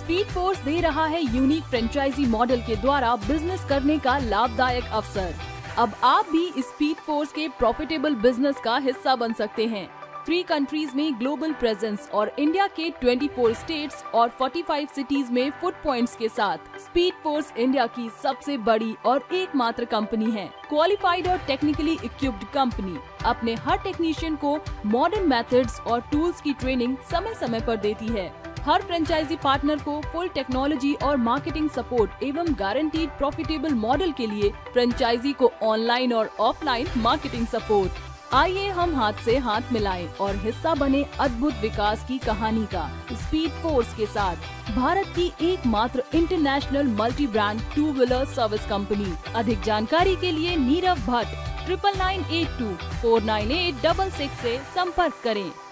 Speed force दे रहा है unique franchise model के द्वारा बिजनेस करने का लाभदायक अवसर। अब आप भी इस स्पीड फोर्स के प्रॉफिटेबल बिजनेस का हिस्सा बन सकते हैं। 3 कंट्रीज में ग्लोबल प्रेजेंस और इंडिया के 24 स्टेट्स और 45 सिटीज में फुट पॉइंट्स के साथ स्पीड फोर्स इंडिया की सबसे बड़ी और एकमात्र कंपनी है। क्वालिफाइड और टेक्निकली इक्विप्ड कंपनी अपने हर टेक्नीशियन को मॉडर्न मेथड्स और टूल्स की ट्रेनिंग समय समय पर देती है। हर फ्रेंचाइजी पार्टनर को फुल टेक्नोलॉजी और मार्केटिंग सपोर्ट एवं गारंटीड प्रॉफिटेबल मॉडल के लिए फ्रेंचाइजी को ऑनलाइन और ऑफलाइन मार्केटिंग सपोर्ट। आइए हम हाथ से हाथ मिलाएं और हिस्सा बने अद्भुत विकास की कहानी का स्पीड फोर्स के साथ। भारत की एकमात्र international multi brand 2 wheeler service company. अधिक जानकारी के लिए नीरव भट्ट 9982 49866 से संपर्क करें।